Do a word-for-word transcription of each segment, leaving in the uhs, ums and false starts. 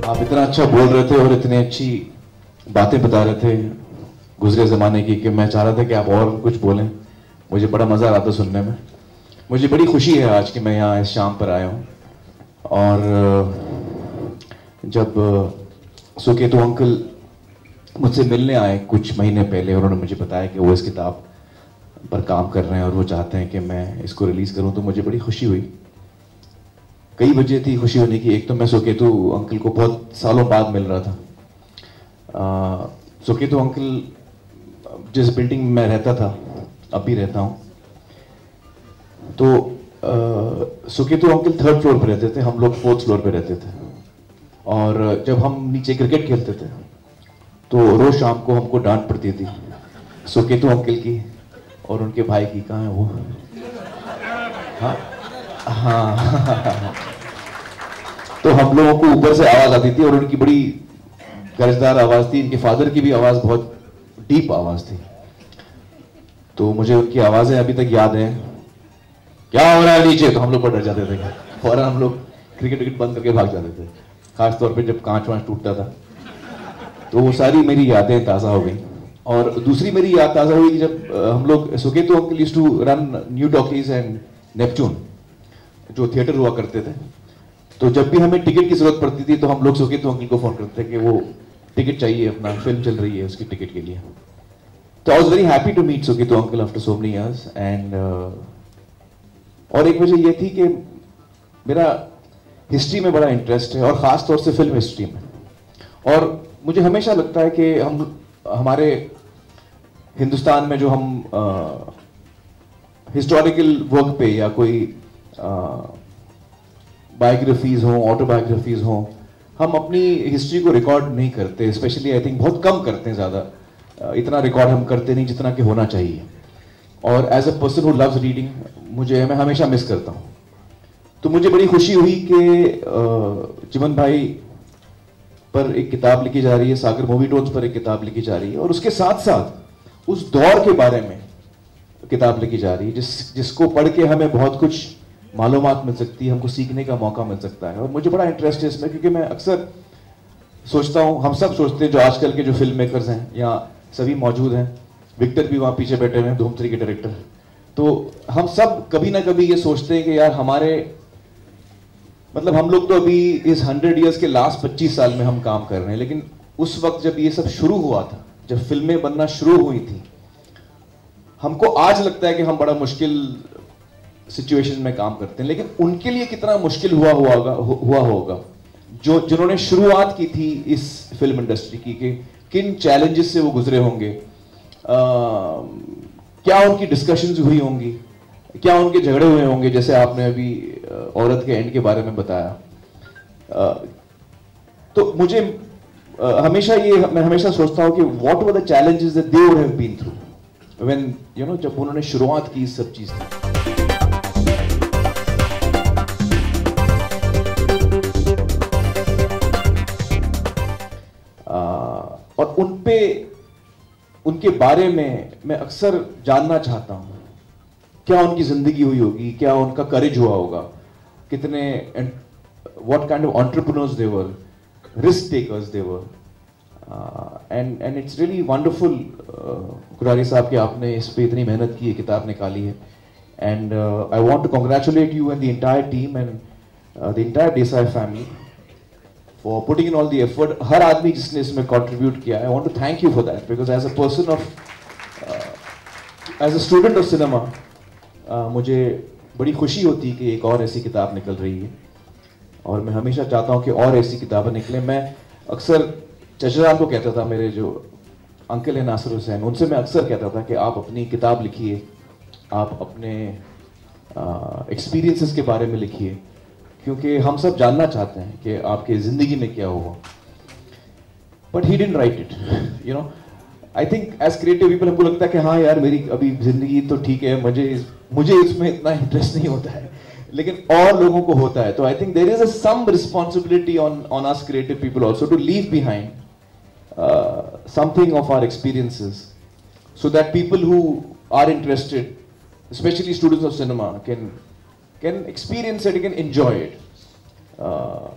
आप इतना अच्छा बोल रहे थे और इतनी अच्छी बातें बता रहे थे गुजरे ज़माने की कि मैं चाह रहा था कि आप और कुछ बोलें। मुझे बड़ा मज़ा आ रहा था सुनने में। मुझे बड़ी खुशी है आज कि मैं यहाँ इस शाम पर आया हूँ। और जब सुकेतु अंकल मुझसे मिलने आए कुछ महीने पहले, उन्होंने मुझे बताया कि वो इस किताब पर काम कर रहे हैं और वो चाहते हैं कि मैं इसको रिलीज़ करूँ, तो मुझे बड़ी खुशी हुई। कई वजह थी खुशी होने की। एक तो मैं सुकेतु अंकल को बहुत सालों बाद मिल रहा था। सुकेतु अंकल जिस बिल्डिंग में मैं रहता था, अब भी रहता हूँ, तो सुकेतु अंकल थर्ड फ्लोर पे रहते थे, हम लोग फोर्थ फ्लोर पे रहते थे। और जब हम नीचे क्रिकेट खेलते थे तो रोज शाम को हमको डांट पड़ती थी सुकेतु अंकल की और उनके भाई की। कहाँ है वो? हाँ हाँ तो हम लोगों को ऊपर से आवाज आती थी और उनकी बड़ी गरजदार आवाज थी। इनके फादर की भी आवाज बहुत डीप आवाज थी। तो मुझे उनकी आवाजें अभी तक याद है। क्या हो रहा है नीचे? तो हम लोग डर जाते थे, फौरन हम लोग क्रिकेट विकेट बंद करके भाग जाते थे, खास तौर पे जब कांच वांच टूटता था। तो वो सारी मेरी यादें ताज़ा हो गई। और दूसरी मेरी याद ताज़ा हुई कि जब हम लोग Suketu uncle used to run New Talkies and Neptune, जो थिएटर हुआ करते थे, तो जब भी हमें टिकट की जरूरत पड़ती थी तो हम लोग सुकेतु अंकल को फोन करते थे कि वो टिकट चाहिए, अपना फिल्म चल रही है उसकी टिकट के लिए। तो I was very happy to meet Suketu uncle after so many years. And और एक वजह यह थी कि मेरा हिस्ट्री में बड़ा इंटरेस्ट है और ख़ास तौर से फिल्म हिस्ट्री में। और मुझे हमेशा लगता है कि हम हमारे हिंदुस्तान में जो हम हिस्टोरिकल वर्क पे या कोई बायोग्राफीज हों, ऑटोबायोग्राफीज हों, हम अपनी हिस्ट्री को रिकॉर्ड नहीं करते। स्पेशली आई थिंक बहुत कम करते हैं, ज़्यादा इतना रिकॉर्ड हम करते नहीं जितना कि होना चाहिए। और as a person who loves reading, मुझे मैं हमेशा मिस करता हूँ। तो मुझे बड़ी खुशी हुई कि चिमन भाई पर एक किताब लिखी जा रही है, सागर मूवी टोन्स पर एक किताब लिखी जा रही है, और उसके साथ साथ उस दौर के बारे में किताब लिखी जा रही है जिस जिसको पढ़ के हमें बहुत कुछ मालूमात मिल सकती है, हमको सीखने का मौका मिल सकता है। और मुझे बड़ा इंटरेस्ट है इसमें, क्योंकि मैं अक्सर सोचता हूँ, हम सब सोचते हैं, जो आजकल के जो फिल्म मेकर्स हैं यहाँ सभी मौजूद हैं, विक्टर भी वहाँ पीछे बैठे हुए हैं, धूम थ्री के डायरेक्टर, तो हम सब कभी ना कभी ये सोचते हैं कि यार हमारे मतलब हम लोग तो अभी इस हंड्रेड ईयर्स के लास्ट पच्चीस साल में हम काम कर रहे हैं, लेकिन उस वक्त जब ये सब शुरू हुआ था, जब फिल्में बनना शुरू हुई थी, हमको आज लगता है कि हम बड़ा मुश्किल सिचुएशन में काम करते हैं, लेकिन उनके लिए कितना मुश्किल हुआ हुआ होगा हुआ होगा जो जिन्होंने शुरुआत की थी इस फिल्म इंडस्ट्री की, कि किन चैलेंजेस से वो गुजरे होंगे, आ, क्या उनकी डिस्कशंस हुई होंगी, क्या उनके झगड़े हुए होंगे, जैसे आपने अभी औरत के एंड के बारे में बताया। आ, तो मुझे आ, हमेशा ये मैं हमेशा सोचता हूँ कि what were the challenges that they would have been through when you know जब उन्होंने शुरुआत की इस सब चीज की। और उन पे उनके बारे में मैं अक्सर जानना चाहता हूँ, क्या उनकी जिंदगी हुई होगी, क्या उनका करेज हुआ होगा, कितने what kind of entrepreneurs they were, risk takers they were. And and it's really wonderful कुरारी साहब कि आपने इस पे इतनी मेहनत की है, किताब निकाली है। And I want to congratulate you and the entire team and the entire Desai family for putting in all the effort. हर आदमी जिसने इसमें contribute किया, I want to thank you for that, because as a person of, uh, as a student of cinema, uh, मुझे बड़ी खुशी होती है कि एक और ऐसी किताब निकल रही है, और मैं हमेशा चाहता हूँ कि और ऐसी किताबें निकलें। मैं अक्सर चचा को कहता था, मेरे जो अंकल हैं नासिर हुसैन, उनसे मैं अक्सर कहता था कि आप अपनी किताब लिखिए, आप अपने एक्सपीरियंसेस uh, के बारे में लिखिए, क्योंकि हम सब जानना चाहते हैं कि आपकी ज़िंदगी में क्या हुआ। But he didn't write it, you know. I think as creative people हमको लगता है कि हाँ यार मेरी अभी ज़िंदगी तो ठीक है, मुझे मुझे इसमें इतना इंटरेस्ट नहीं होता है, लेकिन और लोगों को होता है। तो I think there is a some responsibility on on us creative people also to leave behind something of our experiences, so that people who are interested, specially students of cinema, can can experience it, can enjoy it. Uh,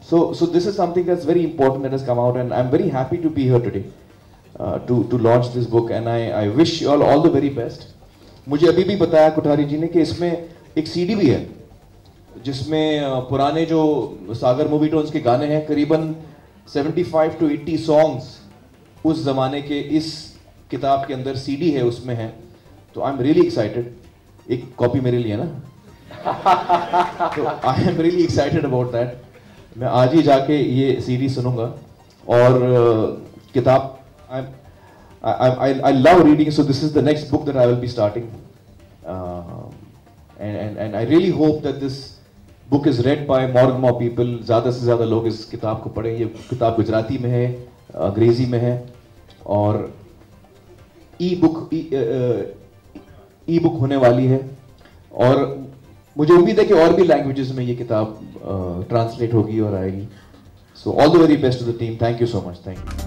So, so this is something that's very important that has come out, and I'm very happy to be here today uh, to to launch this book, and I I wish you all all the very best. मुझे अभी भी बताया कुठारी जी ने कि इसमें एक CD भी है जिसमें पुराने जो सागर मूवी टोन्स के गाने हैं, करीबन पचहत्तर टू अस्सी सॉन्ग्स उस जमाने के इस किताब के अंदर सीडी है, उसमें है. तो आई एम रियली एक्साइटेड. एक कॉपी मेरे लिए ना. तो I am really excited about that. मैं आज ही जाके ये सीडी सुनूंगा. और uh, किताब आई I, I, I love reading, so this is the next book that I will be starting. Uh, and, and, and I really hope that this book is read by more and more people. ज़्यादा से ज़्यादा लोग इस किताब को पढ़ें. ये किताब गुजराती में है, अंग्रेज़ी में है, और ई बुक ई बुक होने वाली है. और मुझे उम्मीद है कि और भी लैंग्वेजेस में ये किताब ट्रांसलेट uh, होगी और आएगी. So all the very best to the team. Thank you so much. Thank you.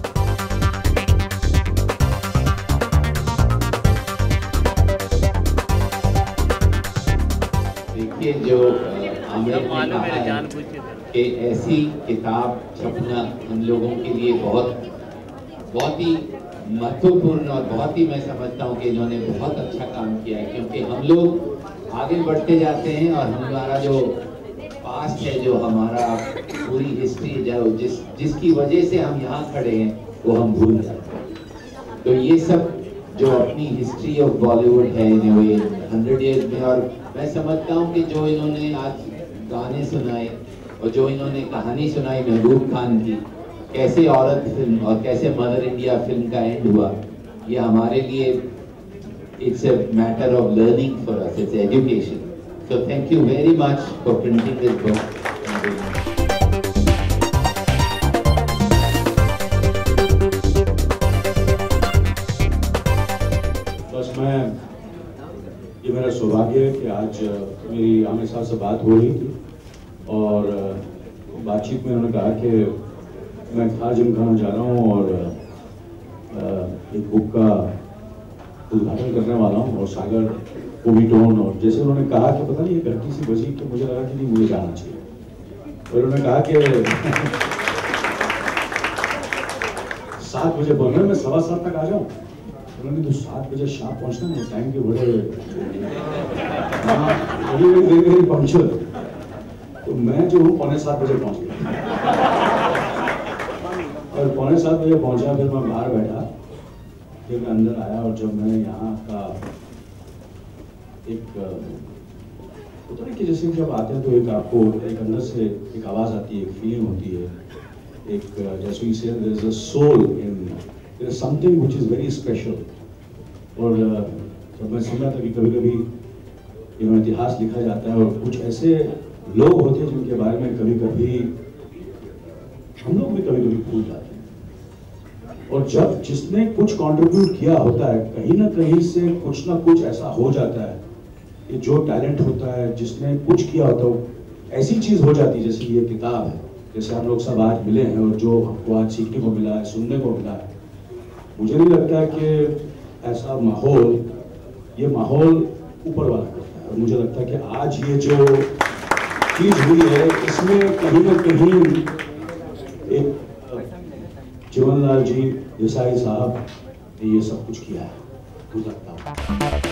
देखिए, जो आमिर ने कहा है कि ऐसी किताब छपना हम लोगों के लिए बहुत बहुत ही महत्वपूर्ण, और बहुत ही मैं समझता हूँ कि इन्होंने बहुत अच्छा काम किया है, क्योंकि हम लोग आगे बढ़ते जाते हैं और हमारा जो पास्ट है, जो हमारा पूरी हिस्ट्री, जो जिस जिसकी वजह से हम यहाँ खड़े हैं, वो हम भूल जाते हैं. तो ये सब जो अपनी हिस्ट्री ऑफ बॉलीवुड है इन ए वे हंड्रेड ईयर्स में, और मैं समझता हूँ कि जो इन्होंने आज गाने सुनाए और जो इन्होंने कहानी सुनाई महबूब खान की, कैसे औरत फिल्म और कैसे मदर इंडिया फिल्म का एंड हुआ, ये हमारे लिए it's a matter of learning for us, it's education. So thank you very much for printing this book. बस मैं, ये मेरा सौभाग्य है कि आज मेरी आमिर साहब से बात हो रही थी, और बातचीत में उन्होंने कहा कि मैं खार जिमखाना जा रहा हूँ और एक बुक का उद्घाटन करने वाला हूँ, और सागर मूवी टोन, और जैसे उन्होंने कहा कि पता नहीं ये घंटी सी बजी, तो मुझे लगा कि नहीं, मुझे जाना चाहिए. और उन्होंने कहा कि सात बजे बोलना, मैं सवा सात तक आ जाऊँ. उन्होंने तो सात बजे शाम पहुँचना है, टाइम के बड़े पंक्चुअल. तो मैं जो हूँ पौने सात बजे पहुँच गया, और पौने सात बजे पहुँचा. फिर मैं बाहर बैठा, फिर मैं अंदर आया, और जब मैं यहाँ का एक होता है कि जैसे जब आते हैं तो एक आपको एक अंदर से एक आवाज़ आती है, एक फीलिंग होती है, एक जैसे ही से there is a soul in, there is something which is very special. और जब मैं सुना था कि कभी कभी ये इतिहास लिखा जाता है, और कुछ ऐसे लोग होते हैं जिनके बारे में कभी कभी हम लोग भी कभी कभी भूल जाते हैं, और जब जिसने कुछ कंट्रीब्यूट किया होता है, कहीं ना कहीं से कुछ ना कुछ ऐसा हो जाता है कि जो टैलेंट होता है, जिसने कुछ किया होता है, ऐसी चीज हो जाती है. जैसे ये किताब है, जैसे हम लोग सब आज मिले हैं, और जो हमको आज सीखने को मिला है, सुनने को मिला है, मुझे नहीं लगता है कि ऐसा माहौल, ये माहौल ऊपर वाला करता है. और मुझे लगता है कि आज ये जो चीज हुई है, इसमें कहीं ना कहीं एक जीवनलाल जी देसाई साहब ने ये सब कुछ किया है, मुझे लगता है.